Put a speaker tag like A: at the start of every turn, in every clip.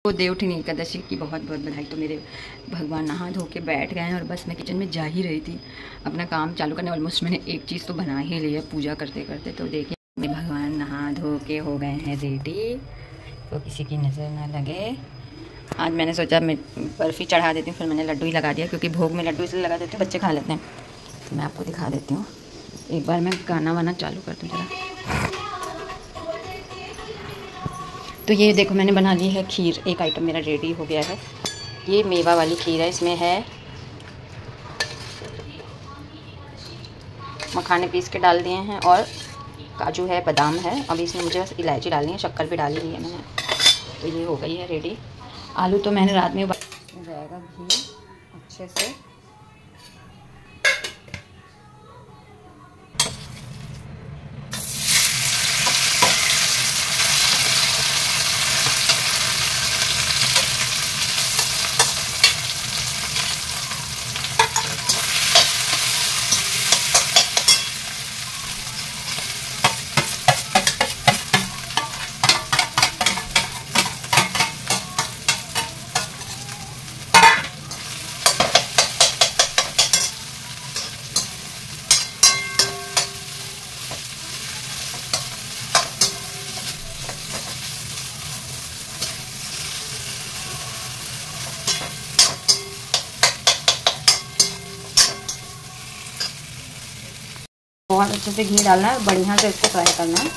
A: वो देवउठनी एकादशी की बहुत बहुत बधाई। तो मेरे भगवान नहा धो के बैठ गए हैं और बस मैं किचन में जा ही रही थी अपना काम चालू करने। ऑलमोस्ट मैंने एक चीज़ तो बना ही ली है पूजा करते करते। तो देखिए मेरे भगवान नहा धो के हो गए हैं रेडी, तो किसी की नज़र ना लगे। आज मैंने सोचा मैं बर्फ़ी चढ़ा देती हूँ, फिर मैंने लड्डू ही लगा दिया क्योंकि भोग में लड्डू इसलिए लगा देती हूँ बच्चे खा लेते हैं। तो मैं आपको दिखा देती हूँ, एक बार मैं गाना वाना चालू करती हूँ जरा। तो ये देखो मैंने बना ली है खीर, एक आइटम मेरा रेडी हो गया है। ये मेवा वाली खीर है, इसमें है मखाने पीस के डाल दिए हैं और काजू है, बादाम है। अभी इसमें मुझे बस इलायची डालनी है, शक्कर भी डाली है मैंने। तो ये हो गई है रेडी। आलू तो मैंने रात में जाएगा घी अच्छे से। बहुत अच्छे से घी डालना है, बढ़िया से इसको फ्राई करना है।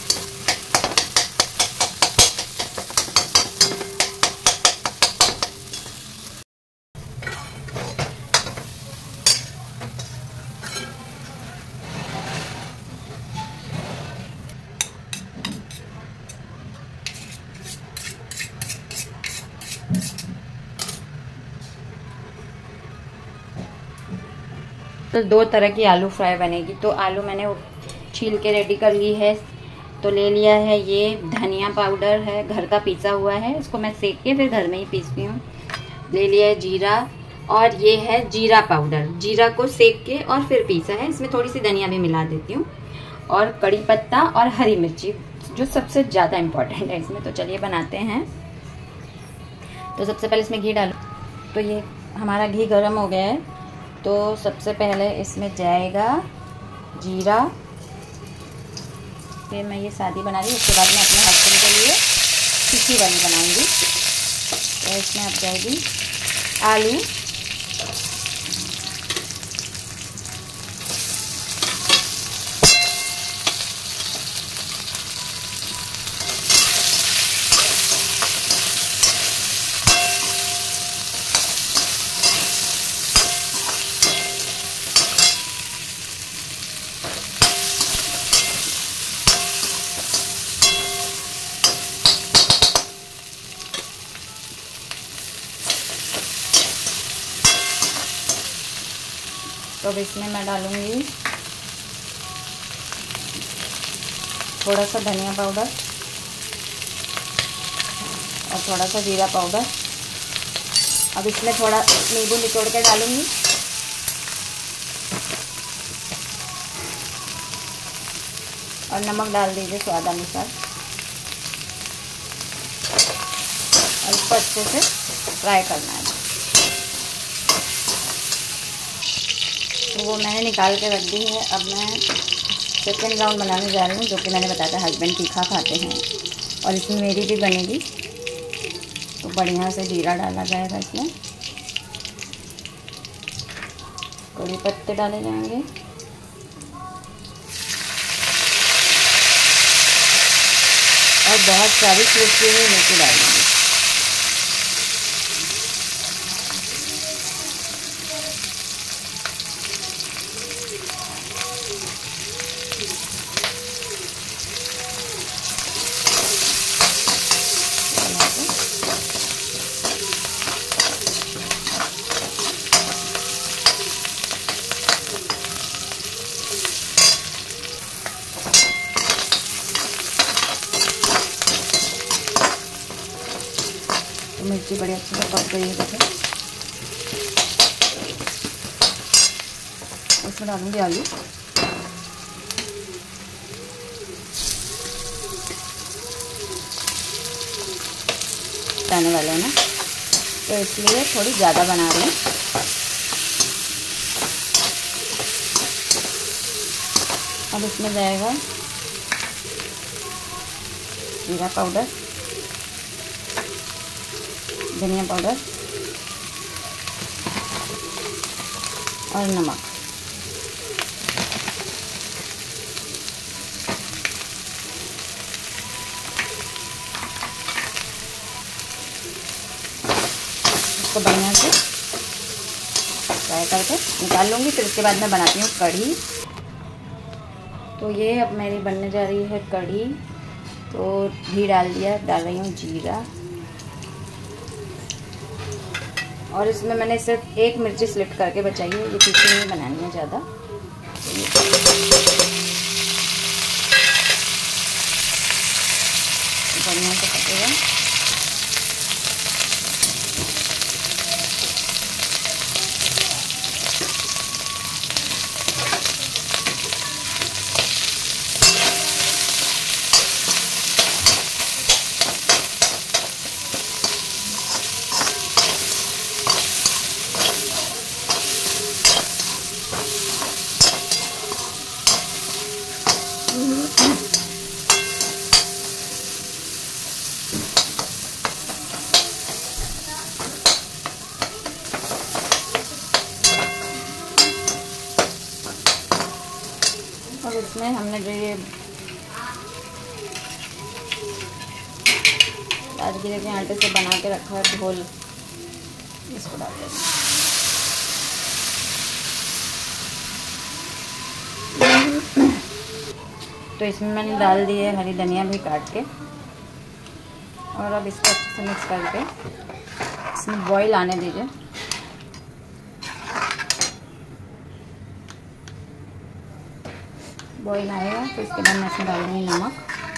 A: तो दो तरह की आलू फ्राई बनेगी। तो आलू मैंने छील के रेडी कर ली है। तो ले लिया है ये धनिया पाउडर है, घर का पीसा हुआ है, इसको मैं सेक के फिर घर में ही पीसती हूँ। ले लिया है जीरा, और ये है जीरा पाउडर, जीरा को सेक के और फिर पीसा है। इसमें थोड़ी सी धनिया भी मिला देती हूँ, और कड़ी पत्ता और हरी मिर्ची जो सबसे ज़्यादा इम्पोर्टेंट है इसमें। तो चलिए बनाते हैं। तो सबसे पहले इसमें घी डालो। तो ये हमारा घी गर्म हो गया है। तो सबसे पहले इसमें जाएगा जीरा। फिर मैं ये सादी बना रही हूँ, उसके बाद मैं अपने हस्बैंड के लिए तीखी वाली बनाऊंगी। तो इसमें अब जाएगी आलू, तो अब इसमें मैं डालूँगी थोड़ा सा धनिया पाउडर और थोड़ा सा जीरा पाउडर। अब इसमें थोड़ा नींबू निचोड़ के डालूँगी, और नमक डाल दीजिए स्वाद अनुसार, और इसको अच्छे से फ्राई करना है। तो वो मैंने निकाल के रख दी है। अब मैं सेकेंड राउंड बनाने जा रही हूँ, जो कि मैंने बताया था हस्बैंड तीखा खाते हैं, और इसमें मेरी भी बनेगी। तो बढ़िया से जीरा डाला जाएगा, इसमें कड़ी पत्ते डाले जाएंगे, और बहुत सारी कुटी हुई मिर्ची डालेंगे। मिर्ची बड़ी अच्छे से पक गई है। देखो उसमें डालूंगी आलू, आने वाले हैं ना, तो इसलिए थोड़ी ज़्यादा बना रही हूँ। अब इसमें जाएगा जीरा पाउडर, धनिया पाउडर और नमक। इसको बढ़िया से फ्राई करके निकाल लूँगी। फिर उसके बाद मैं बनाती हूँ कढ़ी। तो ये अब मेरी बनने जा रही है कढ़ी। तो घी डाल दिया, डाल रही हूँ जीरा, और इसमें मैंने सिर्फ एक मिर्ची स्लिट करके बचाई है, ये तीखी नहीं बनानी है ज़्यादा। बढ़िया से पकेगा। और इसमें हमने जो ये राजगिरे के आटे से बना के रखा है घोल, इसको डाल देंगे। तो इसमें मैंने डाल दिए हरी धनिया भी काट के, और अब इसको अच्छे से मिक्स करके इसमें बॉईल आने दीजिए। बॉईल आएगा तो इसके बाद मैं इसमें डाल दूँगी नमक।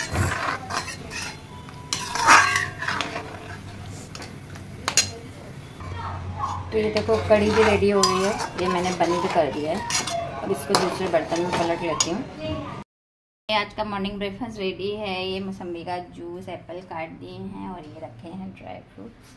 A: तो ये देखो कढ़ी भी रेडी हो गई है, ये मैंने बंद भी कर दिया है। अब इसको दूसरे बर्तन में पलट लेती हूँ। ये आज का मॉर्निंग ब्रेकफास्ट रेडी है। ये मौसम्बी का जूस, एप्पल काट दिए हैं और ये रखे हैं ड्राई फ्रूट्स।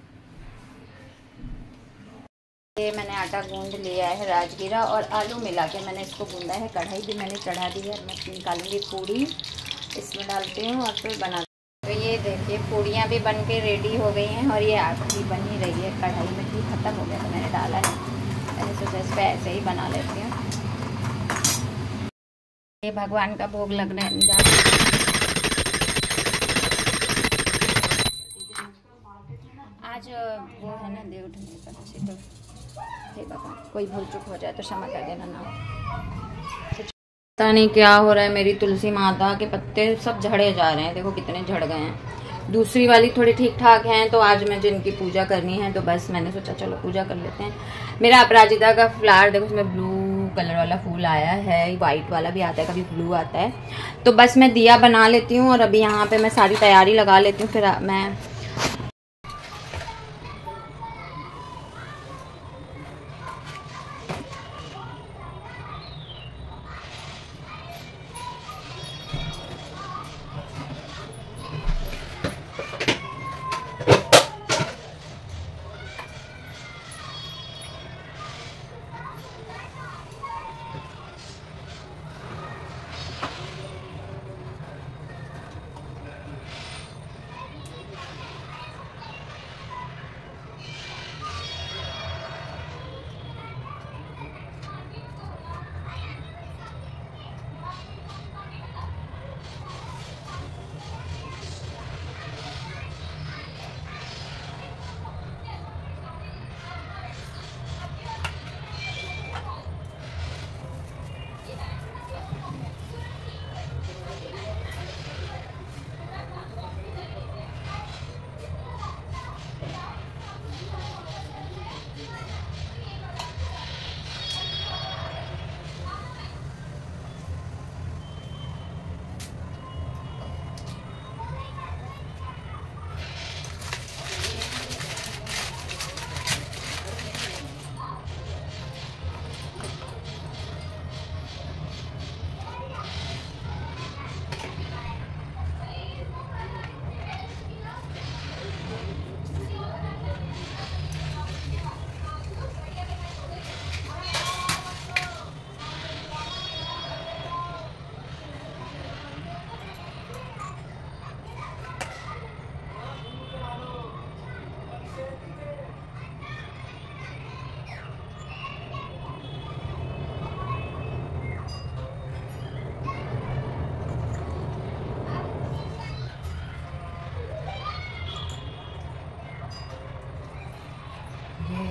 A: ये मैंने आटा गूंद लिया है, राजगीरा और आलू मिला के मैंने इसको गूंदा है। कढ़ाई भी मैंने चढ़ा दी है। मैं निकालूंगी पूड़ी, इसमें डालती हूँ और फिर बना। तो ये देखिए पूड़ियाँ भी बन के रेडी हो गई हैं और ये आटा भी बन ही रही है। कढ़ाई में घी खत्म हो गया तो मैंने डाला है, मैंने सोचा इस पर ऐसे ही बना लेती हूँ। ये भगवान का भोग लगने जा, आज वो है ना देव उठने का, तो हे भगवान कोई भूल चूक हो जाए तो क्षमा कर देना ना। पता नहीं क्या हो रहा है, मेरी तुलसी माता के पत्ते सब झड़े जा रहे हैं। देखो कितने झड़ गए हैं। दूसरी वाली थोड़ी ठीक ठाक हैं। तो आज मैं जिनकी पूजा करनी है तो बस मैंने सोचा चलो पूजा कर लेते हैं। मेरा अपराजिता का फ्लावर देखो, इसमें ब्लू कलर वाला फूल आया है, वाइट वाला भी आता है, कभी ब्लू आता है। तो बस मैं दिया बना लेती हूँ और अभी यहाँ पे मैं सारी तैयारी लगा लेती हूँ। फिर मैं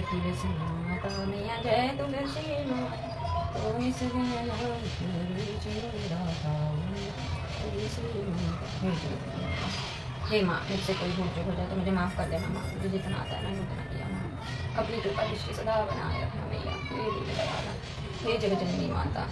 A: तुलसी माता मैया जय तुलसी माता हे माँ, मुझसे कोई भूल चूक हो जाए तो मुझे माफ़ कर देना माँ। मुझे जितना आता है मैंने उतना किया माँ। अपनी कृपा दृष्टि सदा बनाए रखना मैया। हे दिल लगाना, हे जगजननी माता।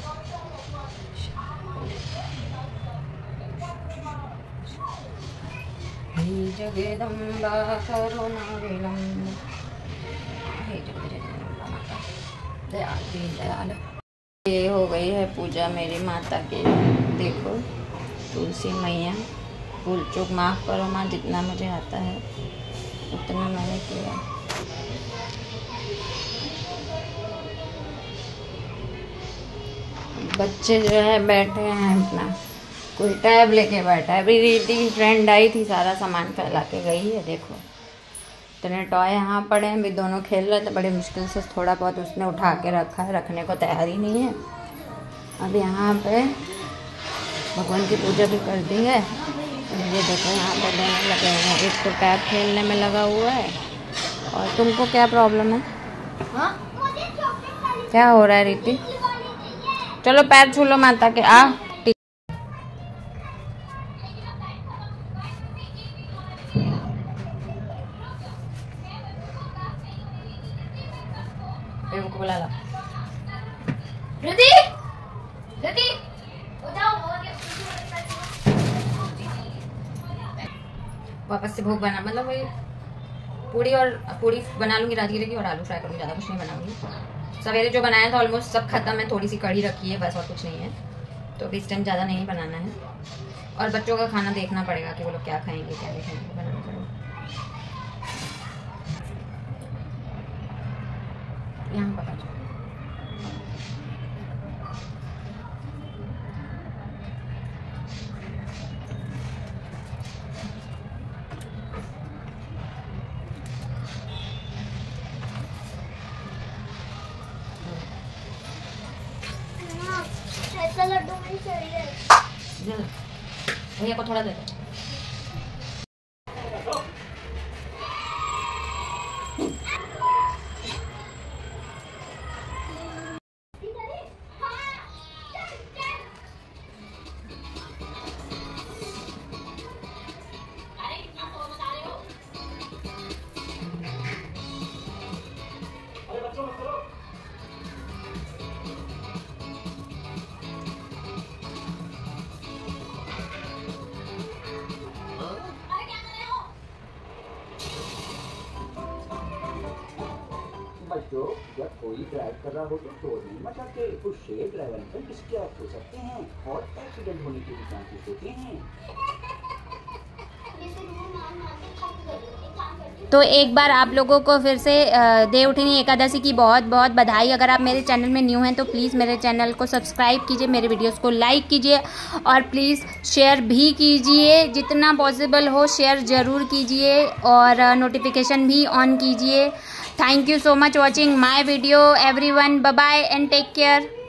A: हे जगदम्बा करुणा विलंब, हे जगजननी माता दयाल दीनदयाल। ये हो गई है पूजा मेरी माता की। देखो तुलसी मैया, भूल चूक माफ़ करो माँ, जितना मुझे आता है उतना मैंने किया। बच्चे जो है बैठे हैं अपना, कोई टैब लेके बैठा है। अभी रीति की फ्रेंड आई थी, सारा सामान फैला के गई है। देखो इतने टॉय यहाँ पड़े हैं, अभी दोनों खेल रहे थे। बड़ी मुश्किल से थोड़ा बहुत उसने उठा के रखा है, रखने को तैयार ही नहीं है। अब यहाँ पे भगवान की पूजा भी कर दी है। ये देखो यहाँ पे दोनों लगे हुए हैं, एक तो टैब खेलने में लगा हुआ है। और तुमको क्या प्रॉब्लम है? हाँ? क्या हो रहा है रीति? चलो पैर छू लो माता के। आ को बुला ला। रीति, रीति, वापस से भोग बना, मतलब वही पूड़ी बना लूँगी राजगिरे की और आलू फ्राई करूँगी, ज़्यादा कुछ नहीं बनाऊँगी। सवेरे जो बनाया था ऑलमोस्ट सब खत्म है, थोड़ी सी कढ़ी रखी है बस, और कुछ नहीं है। तो अभी इस टाइम ज़्यादा नहीं बनाना है। और बच्चों का खाना देखना पड़ेगा कि वो लोग क्या खाएंगे क्या नहीं खाएंगे, बनाना पड़ेगा। यहाँ पका जाओ। लड्डू नहीं चाहिए, भैया को थोड़ा दे दो।
B: बच्चों, जब कोई ड्राइव कर रहा हो तो शोर नहीं मचाते। कुछ शेयर ड्राइवर पर स्क्रैच हो सकते हैं और एक्सीडेंट होने के भी चांसेस होते हैं।
A: तो एक बार आप लोगों को फिर से देवउठनी एकादशी की बहुत बहुत बधाई। अगर आप मेरे चैनल में न्यू हैं तो प्लीज़ मेरे चैनल को सब्सक्राइब कीजिए, मेरे वीडियोस को लाइक कीजिए और प्लीज़ शेयर भी कीजिए। जितना पॉसिबल हो शेयर ज़रूर कीजिए और नोटिफिकेशन भी ऑन कीजिए। Thank you so much watching my video everyone. Bye bye and take care.